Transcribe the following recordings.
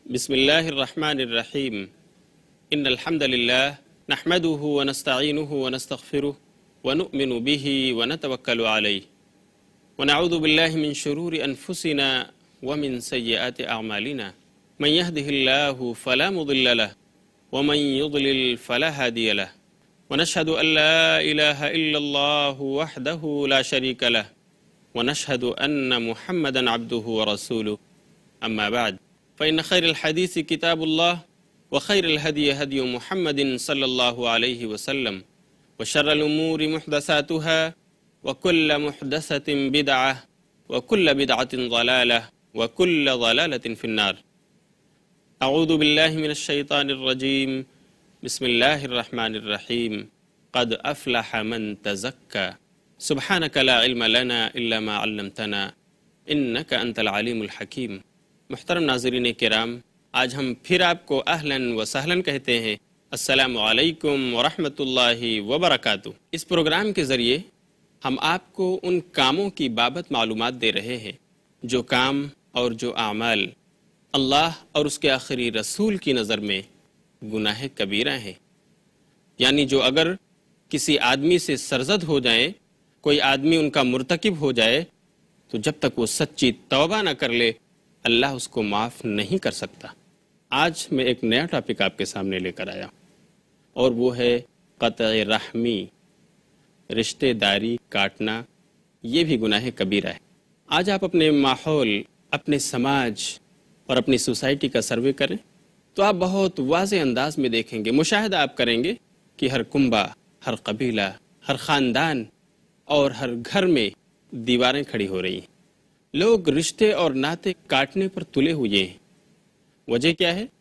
بسم اللہ الرحمن الرحیم ان الحمد للہ نحمده ونستعینه ونستغفره ونؤمن به ونتوکل علیہ ونعوذ باللہ من شرور انفسنا ومن سیئات اعمالنا من يهده الله فلا مضل له ومن يضلل فلا هادي له ونشهد ان لا اله الا الله وحده لا شريك له ونشهد ان محمدا عبده ورسوله اما بعد فإن خير الحديث كتاب الله وخير الهدي هدي محمد صلى الله عليه وسلم وشر الأمور محدثاتها وكل محدثة بدعة وكل بدعة ضلالة وكل ضلالة في النار. أعوذ بالله من الشيطان الرجيم. بسم الله الرحمن الرحيم. قد أفلح من تزكى. سبحانك لا علم لنا إلا ما علمتنا إنك أنت العليم الحكيم. محترم ناظرین کرام، آج ہم پھر آپ کو اہلاً و سہلاً کہتے ہیں۔ السلام علیکم ورحمۃ اللہ وبرکاتہ۔ اس پروگرام کے ذریعے ہم آپ کو ان کاموں کی بابت معلومات دے رہے ہیں جو کام اور جو اعمال اللہ اور اس کے آخری رسول کی نظر میں گناہ کبیرہ ہیں، یعنی جو اگر کسی آدمی سے سرزد ہو جائیں، کوئی آدمی ان کا مرتکب ہو جائے، تو جب تک وہ سچی توبہ نہ کر لے اللہ اس کو معاف نہیں کر سکتا۔ آج میں ایک نیا ٹاپک آپ کے سامنے لے کر آیا اور وہ ہے قطع رحمی، رشتہ داری کاٹنا، یہ بھی گناہ کبیرہ ہے۔ آج آپ اپنے ماحول، اپنے سماج اور اپنی سوسائٹی کا سروے کریں تو آپ بہت واضح انداز میں دیکھیں گے، مشاہدہ آپ کریں گے کہ ہر کنبہ، ہر قبیلہ، ہر خاندان اور ہر گھر میں دیواریں کھڑی ہو رہی ہیں۔ لوگ رشتے اور ناطے کاٹنے پر تلے ہوئے ہیں۔ وجہ کیا ہے؟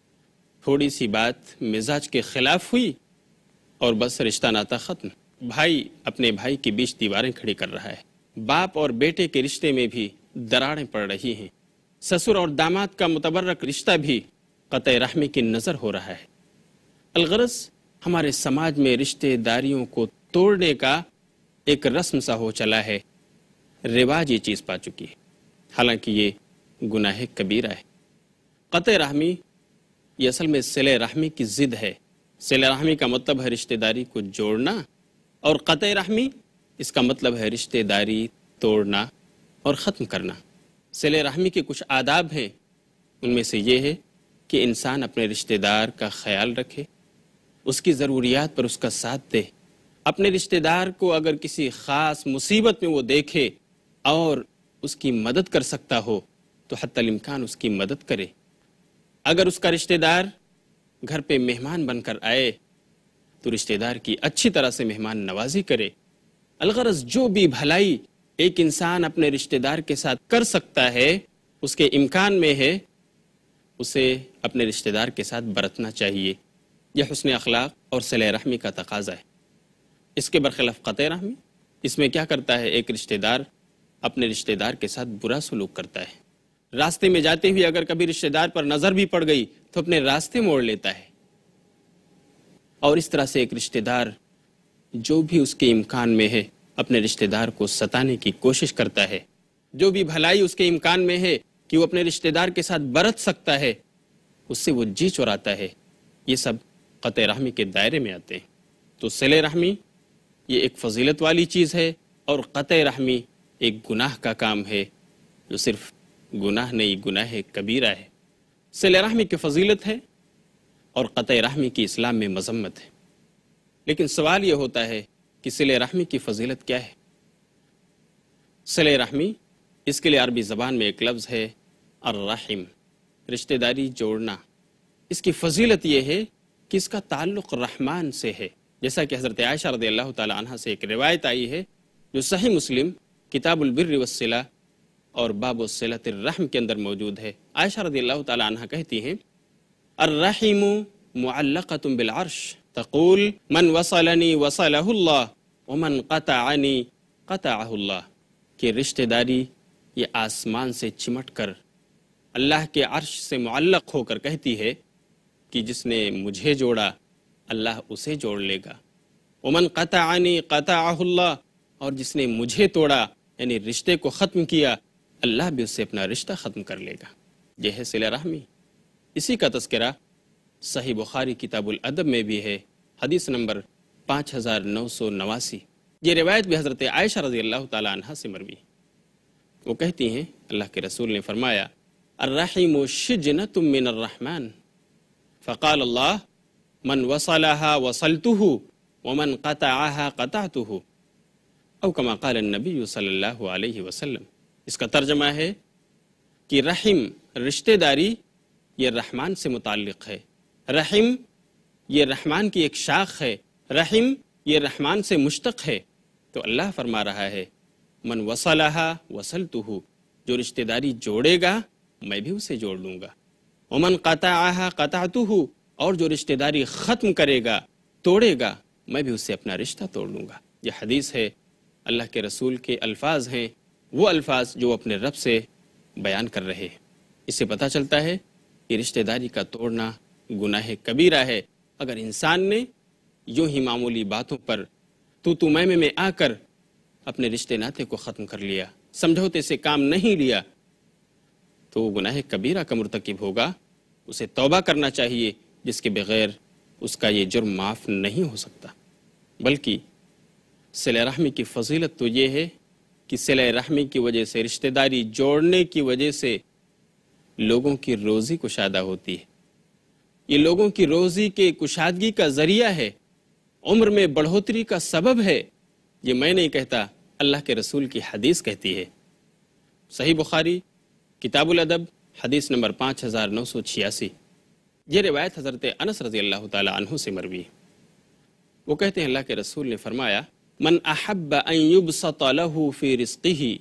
تھوڑی سی بات مزاج کے خلاف ہوئی اور بس رشتہ ناطہ ختم۔ بھائی اپنے بھائی کے بیچ دیواریں کھڑی کر رہا ہے، باپ اور بیٹے کے رشتے میں بھی دراڑیں پڑ رہی ہیں، سسر اور داماد کا متبرک رشتہ بھی قطع رحمی کی نظر ہو رہا ہے۔ الغرض ہمارے سماج میں رشتہ داریوں کو توڑنے کا ایک رسم سا ہو چلا ہے، رواج یہ چیز پا چکی ہے، حالانکہ یہ گناہ کبیرہ ہے۔ قطع رحمی یہ اصل میں صلہ رحمی کی ضد ہے۔ صلہ رحمی کا مطلب ہے رشتہ داری کو جوڑنا، اور قطع رحمی اس کا مطلب ہے رشتہ داری توڑنا اور ختم کرنا۔ صلہ رحمی کے کچھ آداب ہیں، ان میں سے یہ ہے کہ انسان اپنے رشتہ دار کا خیال رکھے، اس کی ضروریات پر اس کا ساتھ دے، اپنے رشتہ دار کو اگر کسی خاص مصیبت میں وہ دیکھے اور اس کی مدد کر سکتا ہو تو حتی الامکان اس کی مدد کرے۔ اگر اس کا رشتہ دار گھر پہ مہمان بن کر آئے تو رشتہ دار کی اچھی طرح سے مہمان نوازی کرے۔ الغرض جو بھی بھلائی ایک انسان اپنے رشتہ دار کے ساتھ کر سکتا ہے، اس کے امکان میں ہے، اسے اپنے رشتہ دار کے ساتھ برتنا چاہیے۔ یہ حسن اخلاق اور صلہ رحمی کا تقاضا ہے۔ اس کے برخلاف قطع رحمی، اس میں کیا کرتا ہے؟ ایک رشتہ دار اپنے رشتہ دار کے ساتھ برا سلوک کرتا ہے، راستے میں جاتے ہوئے اگر کبھی رشتہ دار پر نظر بھی پڑ گئی تو اپنے راستے موڑ لیتا ہے، اور اس طرح سے ایک رشتہ دار جو بھی اس کے امکان میں ہے اپنے رشتہ دار کو ستانے کی کوشش کرتا ہے، جو بھی بھلائی اس کے امکان میں ہے کہ وہ اپنے رشتہ دار کے ساتھ برت سکتا ہے اس سے وہ جی چراتا ہے، یہ سب قطع رحمی کے دائرے میں آتے ہیں۔ تو صلہ رحمی یہ ایک فضیلت والی چیز ہے، اور قطع رحمی ایک گناہ کا کام ہے جو صرف گناہ نہیں، گناہ کبیرہ ہے۔ صلہ رحمی کی فضیلت ہے اور قطع رحمی کی اسلام میں مذمت ہے، لیکن سوال یہ ہوتا ہے کہ صلہ رحمی کی فضیلت کیا ہے؟ صلہ رحمی، اس کے لیے عربی زبان میں ایک لفظ ہے الرحم، رشتہ داری جوڑنا۔ اس کی فضیلت یہ ہے کہ اس کا تعلق رحمان سے ہے، جیسا کہ حضرت عائشہ رضی اللہ تعالی عنہ سے ایک روایت آئی ہے جو صحیح مسلم کتاب البر والصلہ اور باب صلۃ الرحم کے اندر موجود ہے۔ عائشہ رضی اللہ تعالی عنہ کہتی ہیں الرحم معلقۃ بالعرش تقول من وصلنی وصلہ اللہ ومن قطعنی قطعہ اللہ، کہ رشتہ داری یہ آسمان سے چمٹ کر اللہ کے عرش سے معلق ہو کر کہتی ہے کہ جس نے مجھے جوڑا اللہ اسے جوڑ لے گا، ومن قطعنی قطعہ اللہ، اور جس نے مجھے توڑا یعنی رشتے کو ختم کیا اللہ بھی اس سے اپنا رشتہ ختم کر لے گا۔ یہ ہے صلہ رحمی۔ اسی کا تذکرہ صحیح بخاری کتاب الادب میں بھی ہے، حدیث نمبر 5989۔ یہ روایت بھی حضرت عائشہ رضی اللہ تعالی عنہ سے مروی۔ وہ کہتی ہیں اللہ کے رسول نے فرمایا الرحیم شجنۃ من الرحمن فقال اللہ من وصلها وصلته ومن قطعها قطعته او کما قال النبی صلی اللہ علیہ وسلم۔ اس کا ترجمہ ہے کہ رحم رشتہ داری یہ رحمان سے متعلق ہے، رحم یہ رحمان کی ایک شاخ ہے، رحم یہ رحمان سے مشتق ہے۔ تو اللہ فرما رہا ہے من وصلها وصلته، جو رشتہ داری جوڑے گا میں بھی اسے جوڑ لوں گا، ومن قطعها قطعته، اور جو رشتہ داری ختم کرے گا توڑے گا میں بھی اسے اپنا رشتہ توڑ لوں گا۔ یہ حدیث ہے، اللہ کے رسول کے الفاظ ہیں، وہ الفاظ جو اپنے رب سے بیان کر رہے ہیں۔ اس سے پتہ چلتا ہے کہ رشتہ داری کا توڑنا گناہ کبیرہ ہے۔ اگر انسان نے یوں ہی معمولی باتوں پر تو میں آ کر اپنے رشتے ناطے کو ختم کر لیا، سمجھوتے سے کام نہیں لیا، تو وہ گناہ کبیرہ کا مرتکب ہوگا۔ اسے توبہ کرنا چاہیے، جس کے بغیر اس کا یہ جرم معاف نہیں ہو سکتا۔ بلکہ صلہ رحمی کی فضیلت تو یہ ہے کہ صلہ رحمی کی وجہ سے، رشتہ داری جوڑنے کی وجہ سے لوگوں کی روزی کشادہ ہوتی ہے۔ یہ لوگوں کی روزی کے کشادگی کا ذریعہ ہے، عمر میں بڑھوتری کا سبب ہے۔ یہ میں نہیں کہتا، اللہ کے رسول کی حدیث کہتی ہے۔ صحیح بخاری کتاب الادب حدیث نمبر 5986۔ یہ روایت حضرت انس رضی اللہ تعالی عنہ سے مروی ہے۔ وہ کہتے ہیں اللہ کے رسول نے فرمایا من احب ان يبسط له في رزقه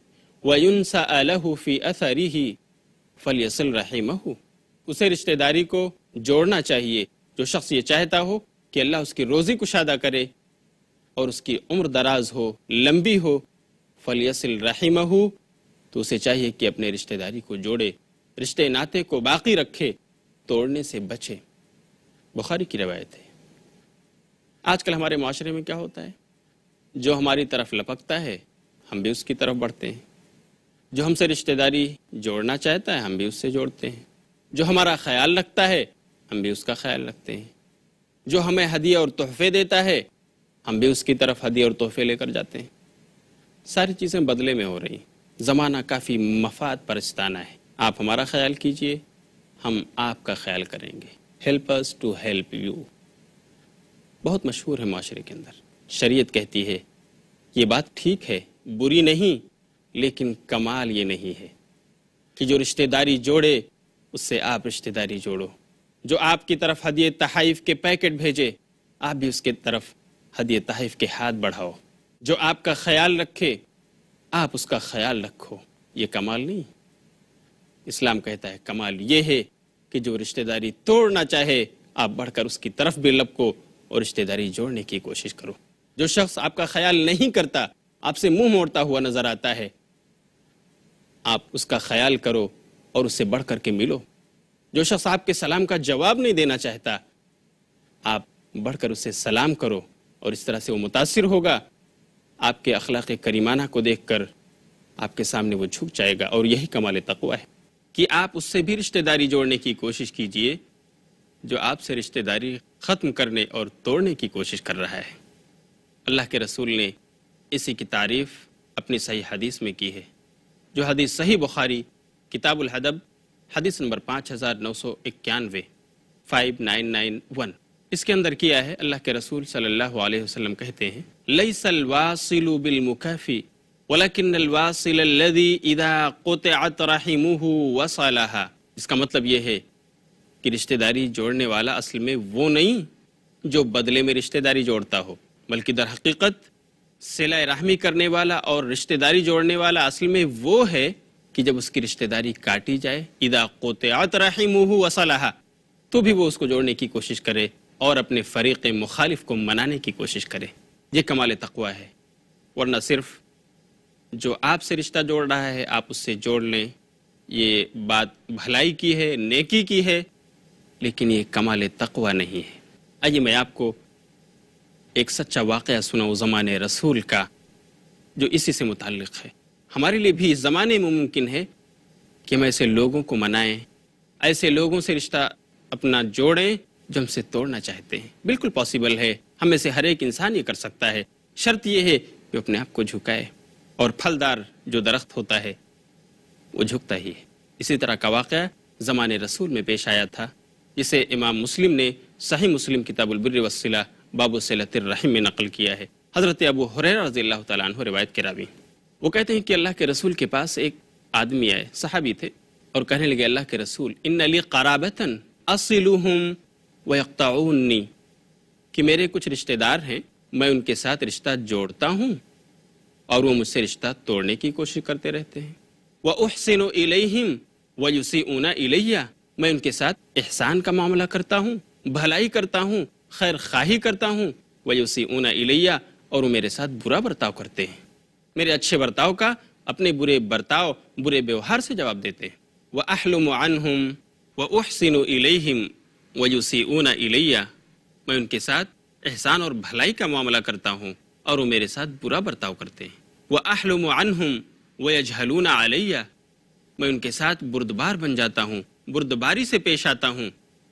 وينسأ له في اثره فليصل رحمه۔ اسے رشتہ داری کو جوڑنا چاہیے۔ جو شخص یہ چاہتا ہو کہ اللہ اس کی روزی کشادہ کرے اور اس کی عمر دراز ہو، لمبی ہو، فلیصل رحمہ، تو اسے چاہیے کہ اپنے رشتہ داری کو جوڑے، رشتے ناطے کو باقی رکھے، توڑنے سے بچے۔ بخاری کی روایت ہے۔ آج کل ہمارے معاشرے میں کیا ہوتا ہے؟ جو ہماری طرف لپکتا ہے ہم بھی اس کی طرف بڑھتے ہیں، جو ہم سے رشتہ داری جوڑنا چاہتا ہے ہم بھی اس سے جوڑتے ہیں، جو ہمارا خیال رکھتا ہے ہم بھی اس کا خیال رکھتے ہیں، جو ہمیں ہدیے اور تحفے دیتا ہے ہم بھی اس کی طرف ہدیے اور تحفے لے کر جاتے ہیں۔ ساری چیزیں بدلے میں ہو رہی ہیں، زمانہ کافی مفاد پرستانہ ہے۔ آپ ہمارا خیال کیجئے، ہم آپ کا خیال کریں گے۔ Help us to help you بہت مشہور ہے معاشرے کے اندر۔ شریعت کہتی ہے یہ بات ٹھیک ہے، بری نہیں، لیکن کمال یہ نہیں ہے کہ جو رشتہ داری جوڑے اس سے آپ رشتہ داری جوڑو، جو آپ کی طرف ہدیے تحائف کے پیکٹ بھیجے آپ بھی اس کی طرف ہدیے تحائف کے ہاتھ بڑھاؤ، جو آپ کا خیال رکھے آپ اس کا خیال رکھو۔ یہ کمال نہیں۔ اسلام کہتا ہے کمال یہ ہے کہ جو رشتہ داری توڑنا چاہے آپ بڑھ کر اس کی طرف بھی لپکو اور رشتہ داری جوڑنے کی کوشش کرو۔ جو شخص آپ کا خیال نہیں کرتا، آپ سے منہ موڑتا ہوا نظر آتا ہے، آپ اس کا خیال کرو اور اس سے بڑھ کر کے ملو۔ جو شخص آپ کے سلام کا جواب نہیں دینا چاہتا، آپ بڑھ کر اسے سلام کرو، اور اس طرح سے وہ متاثر ہوگا، آپ کے اخلاق کریمانہ کو دیکھ کر آپ کے سامنے وہ جھک جائے گا۔ اور یہی کمال تقویٰ ہے کہ آپ اس سے بھی رشتہ داری جوڑنے کی کوشش کیجئے جو آپ سے رشتہ داری ختم کرنے اور توڑنے کی کوشش کر رہا ہے۔ اللہ کے رسول نے اسی کی تعریف اپنی صحیح حدیث میں کی ہے، جو حدیث صحیح بخاری کتاب الادب حدیث نمبر 5991 5991۔ اس کے اندر کیا ہے، اللہ کے رسول صلی اللہ علیہ وسلم کہتے ہیں لیس الواصل بالمکافی ولکن الواصل الذی اذا قطعت رحمہ وصلها۔ اس کا مطلب یہ ہے کہ رشتہ داری جوڑنے والا اصل میں وہ نہیں جو بدلے میں رشتہ داری جوڑتا ہو، بلکہ در حقیقت صلہ رحمی کرنے والا اور رشتہ داری جوڑنے والا اصل میں وہ ہے کہ جب اس کی رشتہ داری کاٹی جائے، اذا قطعت رحمہ وصلها، تو بھی وہ اس کو جوڑنے کی کوشش کرے اور اپنے فریق مخالف کو منانے کی کوشش کرے۔ یہ کمال تقویٰ ہے۔ ورنہ صرف جو آپ سے رشتہ جوڑ رہا ہے آپ اس سے جوڑ لیں، یہ بات بھلائی کی ہے، نیکی کی ہے، لیکن یہ کمال تقویٰ نہیں ہے۔ آئیے میں آپ کو ایک سچا واقعہ سناؤں زمانے رسول کا، جو اسی سے متعلق ہے۔ ہمارے لیے بھی اس زمانے میں ممکن ہے کہ ہم ایسے لوگوں کو منائیں ایسے لوگوں سے رشتہ اپنا جوڑیں جو ہم سے توڑنا چاہتے ہیں۔ بالکل پاسبل ہے، ہم میں سے ہر ایک انسان یہ کر سکتا ہے، شرط یہ ہے کہ اپنے آپ کو جھکائے، اور پھلدار جو درخت ہوتا ہے وہ جھکتا ہی ہے۔ اسی طرح کا واقعہ زمانے رسول میں پیش آیا تھا، جسے امام مسلم نے صحیح مسلم کتاب البر والصلہ باب صلۃ الرحم میں نقل کیا ہے۔ حضرت ابو ہریرہ رضی اللہ تعالیٰ عنہ روایت کے راوی، وہ کہتے ہیں کہ اللہ کے رسول کے پاس ایک آدمی آئے، صحابی تھے، اور کہنے لگے اللہ کے رسول ان لی قرابۃ اصلهم ویقطعونی، کہ میرے کچھ رشتہ دار ہیں، میں ان کے ساتھ رشتہ جوڑتا ہوں اور وہ مجھ سے رشتہ توڑنے کی کوشش کرتے رہتے ہیں۔ وَأُحْسِنُ إِلَيْهِمْ وَيُسِيئُونَ إِلَيَّ، میں ان کے ساتھ احسان کا معاملہ کرتا ہوں، بھلائی کرتا ہوں، خیر خواہی کرتا ہوں، وَيُسِيئُونَ إِلَيَّ، اور وہ میرے ساتھ برا برتاؤ کرتے ہیں، میرے اچھے برتاؤ کا اپنے برے برتاؤ، برے بیوہار سے جواب دیتے ہیں۔ وَأَحْلُمُ عَنْهُمْ وَأُحْسِنُ إِلَيْهِمْ وَيُسِيئُونَ إِلَيَّ، میں ان کے ساتھ احسان اور بھلائی کا معاملہ کرتا ہوں اور وہ میرے ساتھ برا برتاؤ کرتے ہیں۔ وَأَحْلُمُ عَنْهُمْ وَيَجْهَلُونَ عَلَيَّ، میں ان کے ساتھ بردبار بن جاتا ہوں، بردباری سے پیش آتا ہوں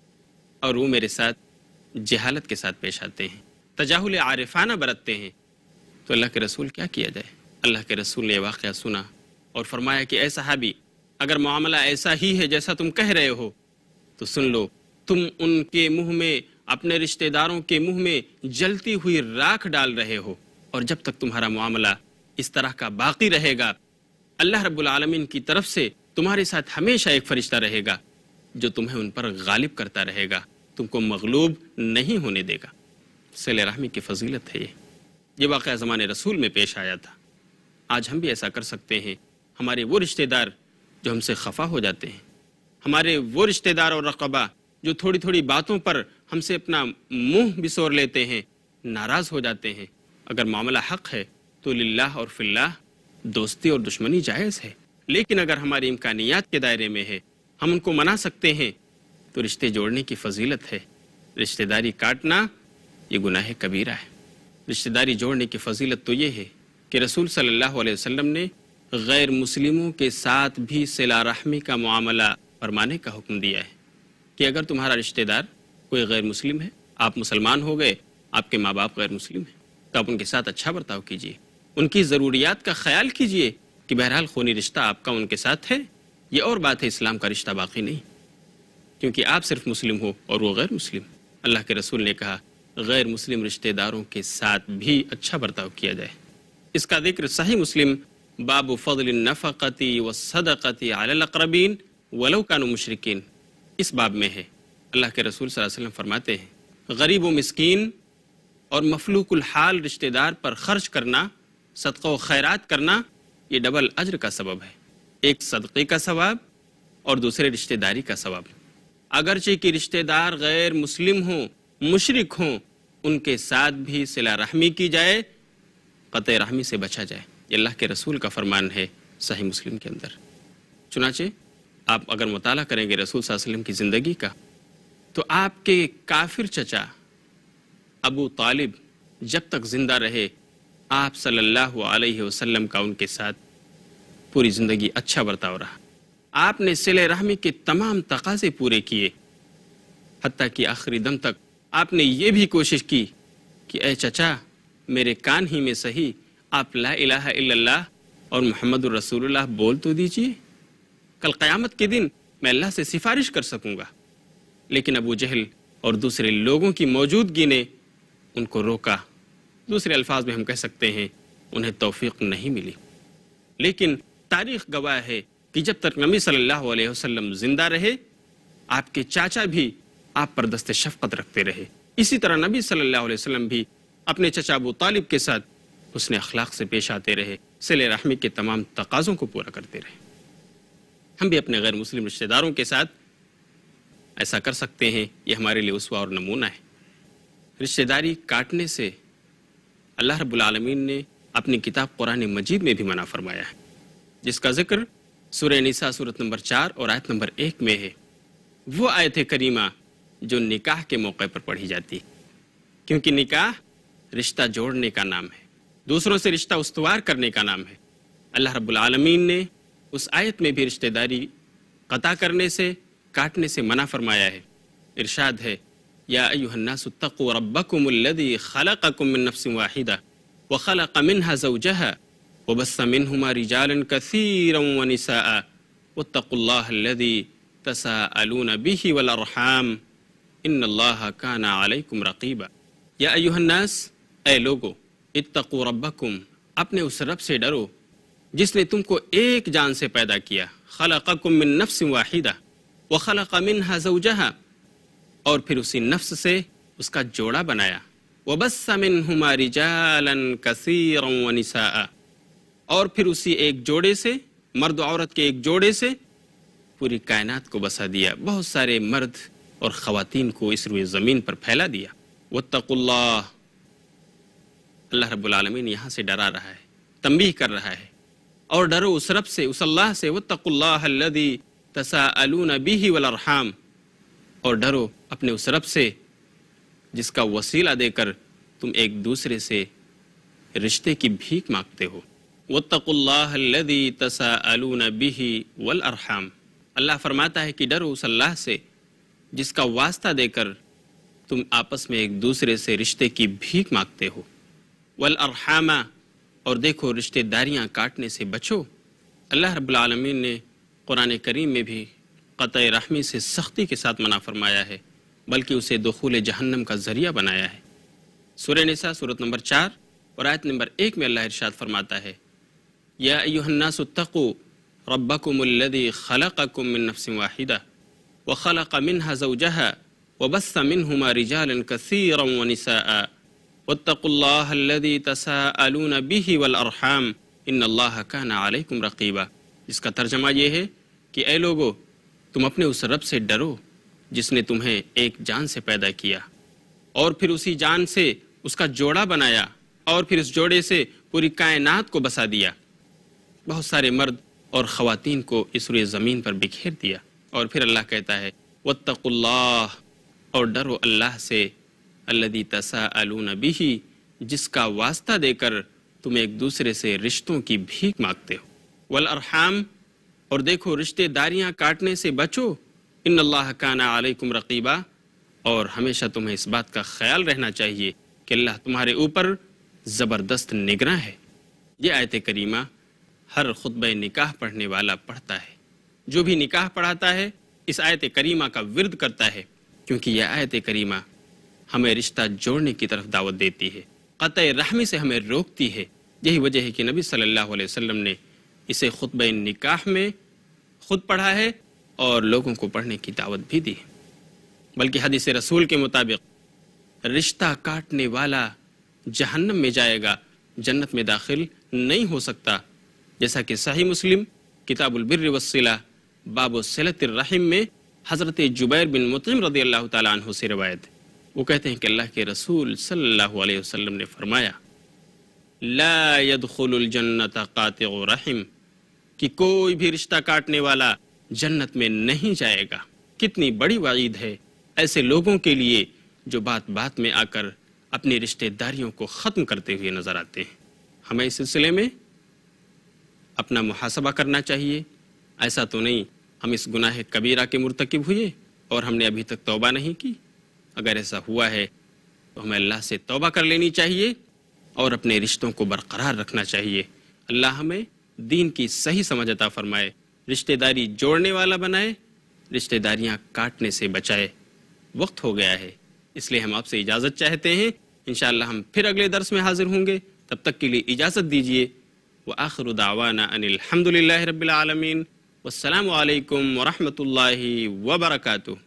اور وہ میرے ساتھ جہالت کے ساتھ پیش آتے ہیں، تجاہل عارفانہ برتتے ہیں۔ تو اللہ کے رسول کیا کیا جائے؟ اللہ کے رسول نے یہ واقعہ سنا اور فرمایا کہ اے صحابی، اگر معاملہ ایسا ہی ہے جیسا تم کہہ رہے ہو تو سن لو، تم ان کے منہ میں، اپنے رشتہ داروں کے منہ میں جلتی ہوئی راکھ ڈال رہے ہو، اور جب تک تمہارا معاملہ اس طرح کا باقی رہے گا، اللہ رب العالمین کی طرف سے تمہارے ساتھ ہمیشہ ایک فرشتہ رہے گا جو تمہیں ان پر غالب کرتا رہے گا، تم کو مغلوب نہیں ہونے دے گا۔ صلہ رحمی کی فضیلت ہے یہ واقعہ زمانے رسول میں پیش آیا تھا۔ آج ہم بھی ایسا کر سکتے ہیں۔ ہمارے وہ رشتہ دار جو ہم سے خفا ہو جاتے ہیں، ہمارے وہ رشتہ دار اور رقبہ جو تھوڑی تھوڑی باتوں پر ہم سے اپنا منہ بسور لیتے ہیں، ناراض ہو جاتے ہیں، اگر معاملہ حق ہے تو للہ اور فی اللہ دوستی اور دشمنی جائز ہے، لیکن اگر ہماری امکانیات کے دائرے میں ہے، ہم ان کو منا سکتے ہیں، تو رشتے جوڑنے کی فضیلت ہے۔ رشتہ داری کاٹنا یہ گناہ کبیرہ ہے۔ رشتہ داری جوڑنے کی فضیلت تو یہ ہے کہ رسول صلی اللہ علیہ وسلم نے غیر مسلموں کے ساتھ بھی صلہ رحمی کا معاملہ فرمانے کا حکم دیا ہے کہ اگر تمہارا رشتہ دار کوئی غیر مسلم ہے، آپ مسلمان ہو گئے، آپ کے ماں باپ غیر مسلم ہیں، تو آپ ان کے ساتھ اچھا برتاؤ کیجیے، ان کی ضروریات کا خیال کیجیے کہ بہرحال خونی رشتہ آپ کا ان کے ساتھ ہے۔ یہ اور بات ہے، اسلام کا رشتہ باقی نہیں، کیونکہ آپ صرف مسلم ہو اور وہ غیر مسلم۔ اللہ کے رسول نے کہا غیر مسلم رشتہ داروں کے ساتھ بھی اچھا برتاؤ کیا جائے۔ اس کا ذکر صحیح مسلم باب فضل النفقۃ والصدقۃ علی الاقربین ولو کانوا مشرکین، اس باب میں ہے۔ اللہ کے رسول صلی اللہ علیہ وسلم فرماتے ہیں غریب و مسکین اور مفلوق الحال رشتہ دار پر خرچ کرنا، صدقہ و خیرات کرنا، یہ ڈبل اجر کا سبب ہے، ایک صدقے کا ثواب اور دوسرے رشتہ داری کا ثواب۔ اگرچہ کہ رشتہ دار غیر مسلم ہوں، مشرک ہوں، ان کے ساتھ بھی صلہ رحمی کی جائے، قطع رحمی سے بچا جائے، یہ اللہ کے رسول کا فرمان ہے صحیح مسلم کے اندر۔ چنانچہ آپ اگر مطالعہ کریں گے رسول صلی اللہ علیہ وسلم کی زندگی کا، تو آپ کے کافر چچا ابو طالب جب تک زندہ رہے، آپ صلی اللہ علیہ وسلم کا ان کے ساتھ پوری زندگی اچھا برتاؤ رہا۔ آپ نے صلہ رحمی کے تمام تقاضے پورے کیے، حتیٰ کہ آخری دم تک آپ نے یہ بھی کوشش کی کہ اے چچا، میرے کان ہی میں صحیح آپ لا الہ الا اللہ اور محمد الرسول اللہ بول تو دیجئے، کل قیامت کے دن میں اللہ سے سفارش کر سکوں گا۔ لیکن ابو جہل اور دوسرے لوگوں کی موجودگی نے ان کو روکا، دوسرے الفاظ میں ہم کہہ سکتے ہیں انہیں توفیق نہیں ملی۔ لیکن تاریخ گواہ ہے کہ جب تک نبی صلی اللہ علیہ وسلم زندہ رہے، آپ کے چاچا بھی آپ پر دست شفقت رکھتے رہے۔ اسی طرح نبی صلی اللہ علیہ وسلم بھی اپنے چچا ابو طالب کے ساتھ حسن اخلاق سے پیش آتے رہے، صلہ رحمی کے تمام تقاضوں کو پورا کرتے رہے۔ ہم بھی اپنے غیر مسلم رشتہ داروں کے ساتھ ایسا کر سکتے ہیں، یہ ہمارے لیے اسوہ اور نمونہ ہے۔ رشتہ داری کاٹنے سے اللہ رب العالمین نے اپنی کتاب قرآن مجید میں بھی منع فرمایا ہے، جس کا ذکر سورہ نساء سورت نمبر 4 اور آیت نمبر 1 میں ہے۔ وہ آیت کریمہ جو نکاح کے موقع پر پڑھی جاتی ہے، کیونکہ نکاح رشتہ جوڑنے کا نام ہے، دوسروں سے رشتہ استوار کرنے کا نام ہے۔ اللہ رب العالمین نے اس آیت میں بھی رشتہ داری قطع کرنے سے، کاٹنے سے منع فرمایا ہے۔ ارشاد ہے یا ایھا الناس اتقوا ربکم الذی خلقکم من نفس واحدہ وخلق منها زوجها وبث منهما رجالا كثيرا ونساء واتقوا الله الذي تساءلون به والارحام ان اللہ کان علیکم رقیبا۔ یا ایھا الناس، اے لوگو، اتقوا ربکم، اپنے اس رب سے ڈرو جس نے تم کو ایک جان سے پیدا کیا، خلقکم من نفس واحدہ وخلق منها زوجها، اور پھر اسی نفس سے اس کا جوڑا بنایا، وبث منہما رجالا کثیرا ونساء، اور پھر اسی ایک جوڑے سے، مرد و عورت کے ایک جوڑے سے پوری کائنات کو بسا دیا، بہت سارے مرد اور خواتین کو اس روئے زمین پر پھیلا دیا۔ واتقوا اللہ، اللہ رب العالمین یہاں سے ڈرا رہا ہے، تنبیہ کر رہا ہے، اور ڈرو اس رب سے، اس اللہ سے، واتقوا اللہ الذی تساءلون به والارحام، اور ڈرو اپنے اس رب سے جس کا وسیلہ دے کر تم ایک دوسرے سے رشتے کی بھیک مانگتے ہو۔ واتقوا اللہ الذی تساءلون به والارحام، اللہ فرماتا ہے کہ ڈرو اس اللہ سے جس کا واسطہ دے کر تم آپس میں ایک دوسرے سے رشتے کی بھیک مانگتے ہو۔ والارحام، اور دیکھو رشتے داریاں کاٹنے سے بچو۔ اللہ رب العالمین نے قرآن کریم میں بھی قطع رحمی سے سختی کے ساتھ منع فرمایا ہے، بلکہ اسے دخول جہنم کا ذریعہ بنایا ہے۔ سورہ نساء سورۃ نمبر 4 اور آیت نمبر 1 میں اللہ ارشاد فرماتا ہے یا ایھا الناس اتقوا ربکم الذی خلقکم من نفس واحدہ وخلق منها زوجها وبث منهما رجالا كثيرا ونساء واتقوا الله الذي تساءلون به والارحام ان اللہ کان علیکم رقیبا، جس کا ترجمہ یہ ہے کہ اے لوگو، تم اپنے اس رب سے ڈرو جس نے تمہیں ایک جان سے پیدا کیا اور پھر اسی جان سے اس کا جوڑا بنایا اور پھر اس جوڑے سے پوری کائنات کو بسا دیا، بہت سارے مرد اور خواتین کو اس روئے زمین پر بکھیر دیا۔ اور پھر اللہ کہتا ہے واتقوا اللہ، اور ڈرو اللہ سے، الذی تساءلون به، جس کا واسطہ دے کر تم ایک دوسرے سے رشتوں کی بھیک مانگتے ہو۔ والارحام، اور دیکھو رشتے داریاں کاٹنے سے بچو، ان اللہ کان علیکم رقیبا، اور ہمیشہ تمہیں اس بات کا خیال رہنا چاہیے کہ اللہ تمہارے اوپر زبردست نگراں ہے۔ یہ آیت کریمہ ہر خطبہ نکاح پڑھنے والا پڑھتا ہے، جو بھی نکاح پڑھاتا ہے اس آیت کریمہ کا ورد کرتا ہے، کیونکہ یہ آیت کریمہ ہمیں رشتہ جوڑنے کی طرف دعوت دیتی ہے، قطع رحمی سے ہمیں روکتی ہے۔ یہی وجہ ہے کہ نبی صلی اللہ علیہ وسلم نے اسے خطبہ نکاح میں خود پڑھا ہے اور لوگوں کو پڑھنے کی دعوت بھی دی ہے۔ بلکہ حدیث رسول کے مطابق رشتہ کاٹنے والا جہنم میں جائے گا، جنت میں داخل نہیں ہو سکتا، جیسا کہ صحیح مسلم کتاب البر والصلہ باب صلۃ الرحم میں حضرت جبیر بن مطعم رضی اللہ تعالیٰ عنہ سے روایت ہے۔ وہ کہتے ہیں کہ اللہ کے رسول صلی اللہ علیہ وسلم نے فرمایا لا يدخل الجنت قاطع رحم، کہ کوئی بھی رشتہ کاٹنے والا جنت میں نہیں جائے گا۔ کتنی بڑی وعید ہے ایسے لوگوں کے لیے جو بات بات میں آ کر اپنی رشتہ داریوں کو ختم کرتے ہوئے نظر آتے ہیں۔ ہمیں اس سلسلے میں اپنا محاسبہ کرنا چاہیے۔ ایسا تو نہیں ہم اس گناہ کبیرہ کے مرتکب ہوئے اور ہم نے ابھی تک توبہ نہیں کی؟ اگر ایسا ہوا ہے تو ہمیں اللہ سے توبہ کر لینی چاہیے اور اپنے رشتوں کو برقرار رکھنا چاہیے۔ اللہ ہمیں دین کی صحیح سمجھ عطا فرمائے، رشتہ داری جوڑنے والا بنائے، رشتہ داریاں کاٹنے سے بچائے۔ وقت ہو گیا ہے، اس لیے ہم آپ سے اجازت چاہتے ہیں۔ انشاءاللہ ہم پھر اگلے درس میں حاضر ہوں گے، تب تک کے لیے اجازت دیجیے۔ وآخر دعوانا ان الحمد للہ رب العالمین، والسلام علیکم ورحمۃ اللہ وبرکاتہ۔